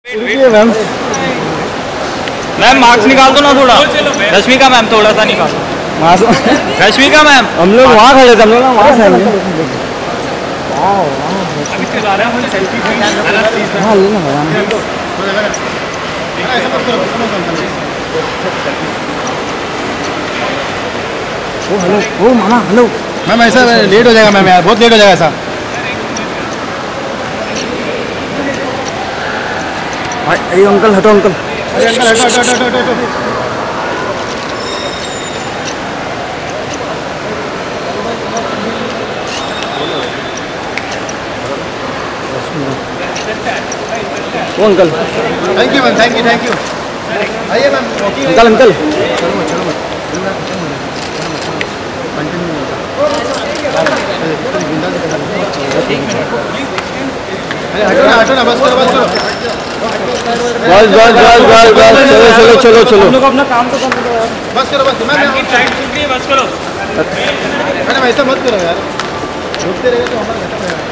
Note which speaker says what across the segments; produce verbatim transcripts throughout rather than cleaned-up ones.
Speaker 1: Ma'am
Speaker 2: ma'am marks निकाल दो ना थोड़ा। रश्मिका मैम थोड़ा सा निकाल। रश्मिका मैम
Speaker 1: हम लोग वहाँ खड़े थे, हम लोग वहाँ से ओ हेलो, ओ मामा हेलो मैम। ऐसा लेट हो जाएगा मैम, यार बहुत लेट हो जाएगा ऐसा। अरे अंकल हटो अंकल, अरे अंकल हटो हटो हटो हटो हटो। ओ uncle, thank you ma'am, thank you thank you. आइए मैम, अंकल अंकल अरे हटो ना हटो ना, बस करो बस करो बस बस बस बस बस चलो चलो चलो चलो हम लोग अपना काम तो कर दो यार। बस करो बस, मैम टाइम छूट गई, बस करो। मैडम ऐसा मत करो यार, रुकते रहेगा तो हमारा खत्म है।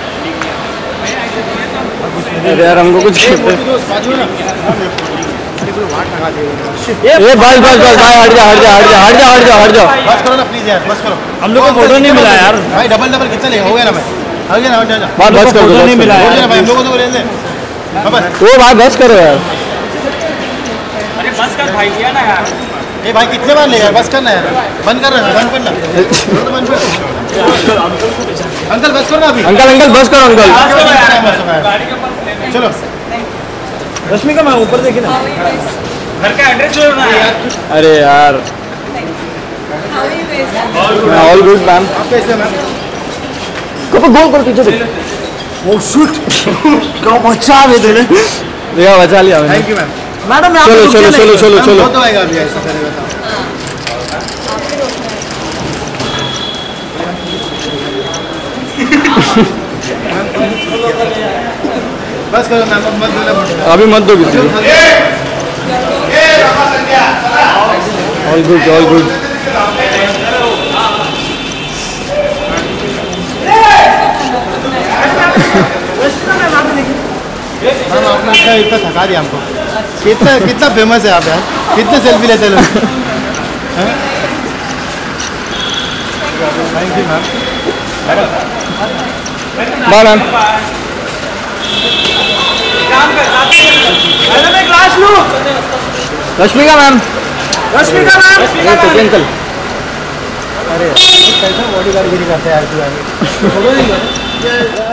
Speaker 1: अरे यार हमको कुछ बाजू ना, ये बस बस बस भाई हट जा हट जा हट जा हट जा हट जा हट जा बस करो ना प्लीज यार, बस करो। हम लोग को फोटो नहीं मिला यार भाई, डबल डबल कितना लेगा, हो गया ना भाई, हो गया ना, हट जा बात बस करो, नहीं मिला यार भाई, हम लोगों को ले ले बस। वो भाई बस करो यार,
Speaker 2: अरे बस कर भाई, दिया ना यार।
Speaker 1: ए भाई कितने बार ले यार, बस करना यार, बंद कर रहे बंद करना बंद कर। अंकल बस करो ना अभी, अंकल अंकल बस करो अंकल। चलो रश्मिका मैम ऊपर देखिए ना,
Speaker 2: घर का एड्रेस जोड़ना है यार।
Speaker 1: अरे यार ऑल गुड मैम। आप कैसे मैम? कब गोल कर पीछे देख, ओ शूट क्या बचा है देने, देखा बचा लिया मैंने। Thank you ma'am. मैडम चलो चलो चलो चलो चलो तो आएगा अभी, ऐसा करेगा तो बस करो मैम, मत दो अभी, मत दो किसी को। All good all good. Ma'am आपने इतना थका दिया हमको, कितना कितना फेमस है आप यार, कितने सेल्फी लेते लोग। Thank you ma'am. Bye ma'am. Rashmika ma'am, Rashmika ma'am uncle. अरे कैसा बॉडी गार्ड गिरी करते हैं यार तू यार।